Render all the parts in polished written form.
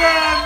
again.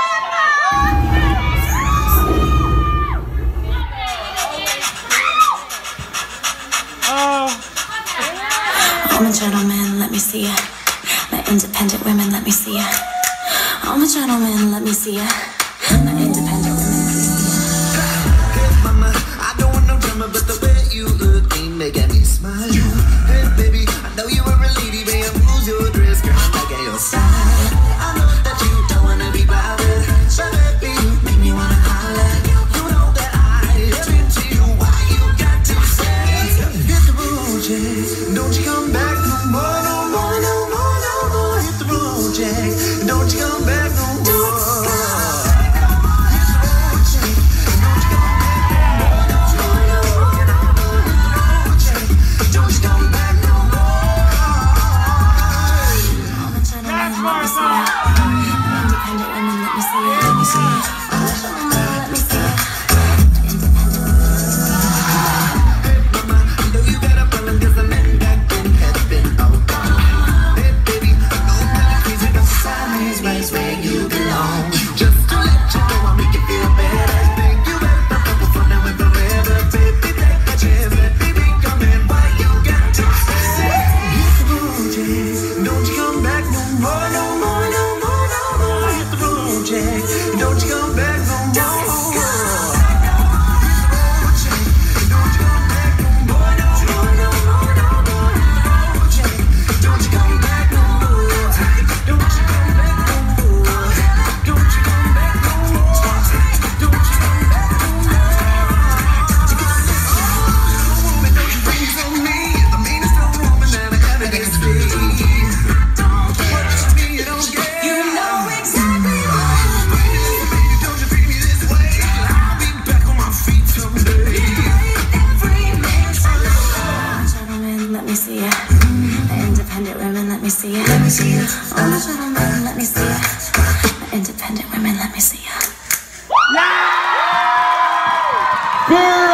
I'm a gentleman, let me see ya. My independent women, let me see ya. I'm a gentleman, let me see ya. My independent women, let me see ya. Hey mama, I don't want no drama, but the way you look ain't making me smile. Hey baby, I know you were a lady, but lose your dress, girl, I'm back at your side. I know that you don't wanna be bothered, so baby, you make me wanna holler. You know that I turn to you, why you got to say, hit the road, Jack, don't you come back no more, no more, no more, no more. Hit the road, Jack, don't you come back no more. Let me see ya. I'm a gentleman, let me see ya. My independent women, let me see ya. Yeah!